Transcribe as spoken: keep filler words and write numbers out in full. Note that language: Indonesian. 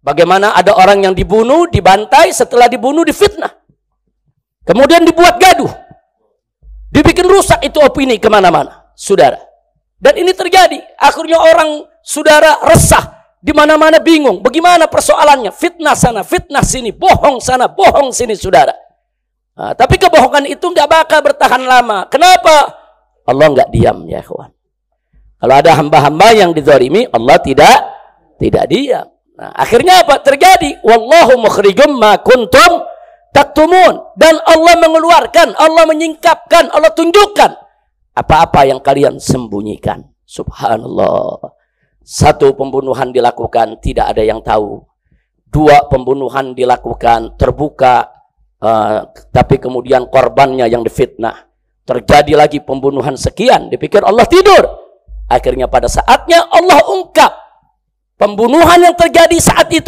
Bagaimana ada orang yang dibunuh, dibantai, setelah dibunuh difitnah. Kemudian dibuat gaduh. Dibikin rusak itu opini kemana-mana, saudara. Dan ini terjadi. Akhirnya orang, saudara, resah. Di mana-mana bingung. Bagaimana persoalannya? Fitnah sana, fitnah sini. Bohong sana, bohong sini, saudara. Nah, tapi kebohongan itu nggak bakal bertahan lama. Kenapa? Allah nggak diam, ya kawan. Kalau ada hamba-hamba yang dizalimi, Allah tidak tidak diam. Nah, akhirnya apa? Terjadi. Wallahu mukhrijum ma kuntum taktumun. Dan Allah mengeluarkan, Allah menyingkapkan, Allah tunjukkan apa-apa yang kalian sembunyikan. Subhanallah. Satu pembunuhan dilakukan, tidak ada yang tahu. Dua pembunuhan dilakukan, terbuka, uh, tapi kemudian korbannya yang difitnah. Terjadi lagi pembunuhan sekian, dipikir Allah tidur. Akhirnya pada saatnya Allah ungkap pembunuhan yang terjadi saat itu